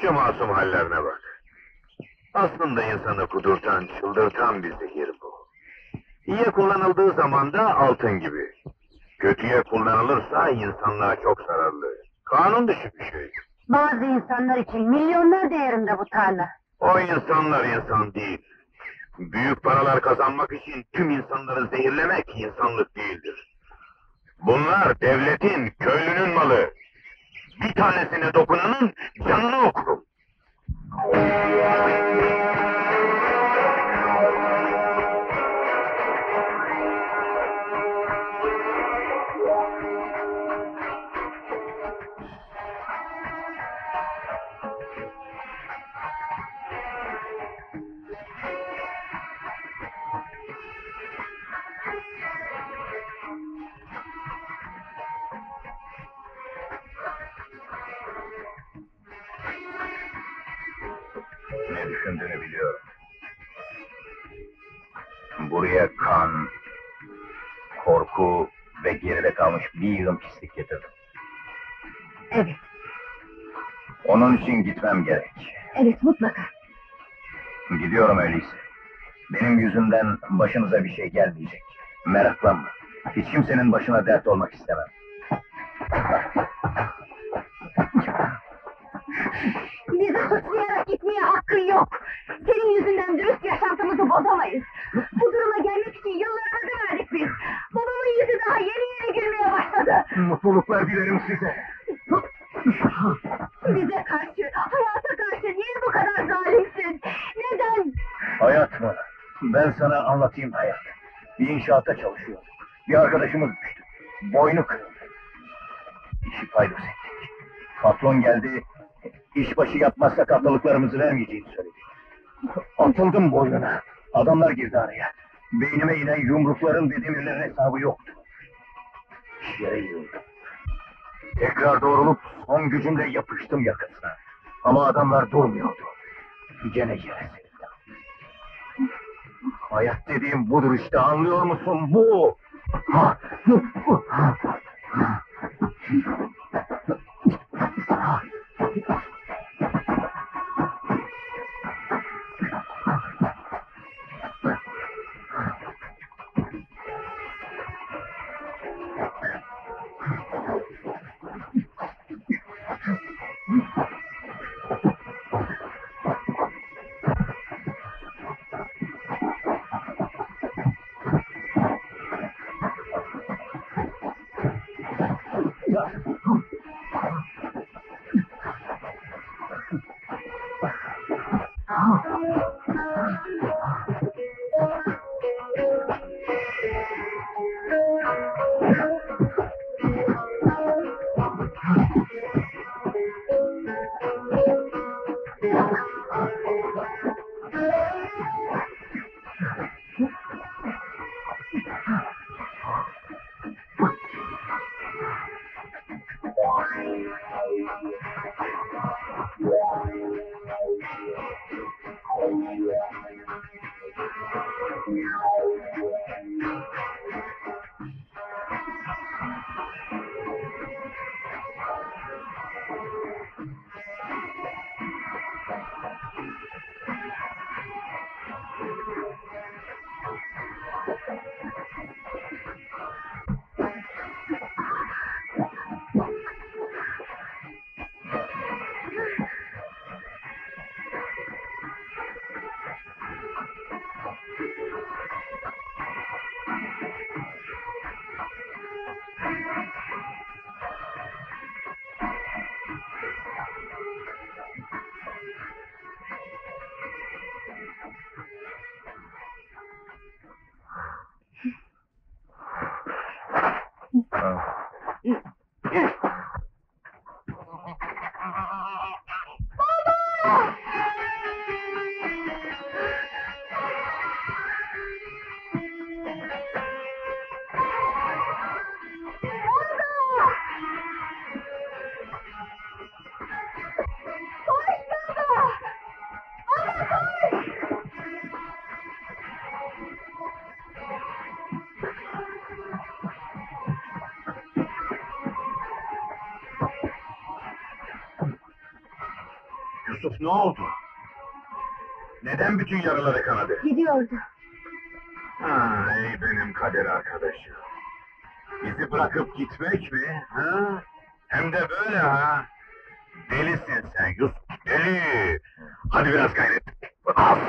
Şu masum hallerine bak. Aslında insanı kudurtan, çıldırtan bir zehir bu. İyiye kullanıldığı zaman da altın gibi. Kötüye kullanılırsa insanlığa çok zararlı. Kanun dışı bir şey. Bazı insanlar için milyonlar değerinde bu tarla. O insanlar insan değil. Büyük paralar kazanmak için tüm insanları zehirlemek insanlık değildir. Bunlar devletin, köylünün malı. Bir tanesine dokunanın canını okurum. Ne düşündüğünü biliyorum. Buraya kan, korku ve geride kalmış bir yığın pislik getirdim. Evet, Onun için gitmem gerek. evet mutlaka. Gidiyorum öyleyse. Benim yüzümden başınıza bir şey gelmeyecek. Meraklanma. Hiç kimsenin başına dert olmak istemem. Bizi suçlayarak gitmeye hakkın yok. Senin yüzünden dürüst yaşantımızı bozamayız. Bu duruma gelmek için yıllarımızı verdik biz. Babamın yüzü daha yeni gülmeye başladı. Mutluluklar dilerim size. Bize karşı, hayata karşı niye bu kadar zalimsin? Neden? Hayat mı? Ben sana anlatayım hayat. Bir inşaatta çalışıyorduk. Bir arkadaşımız düştü. Boynu kırıldı. İşi paydos ettik. Patron geldi. İşbaşı yapmazsak haftalıklarımızı vermeyeceğini söyledi. Atıldım boynuna. Adamlar girdi araya. Beynime inen yumrukların ve demirlerin hesabı yoktu. Yere yığıldım. Tekrar doğrulup son gücümle yapıştım yakasına. Ama adamlar durmuyordu. Gene yere serildim. Hayat dediğim budur işte, anlıyor musun? Bu! Yusuf ne oldu? Neden bütün yaraları kanadı? Gidiyordu. Ha, ey benim kader arkadaşım. Bizi bırakıp gitmek mi? Ha? Hem de böyle ha? Delisin sen Yusuf, deli! Hadi biraz gayret. Al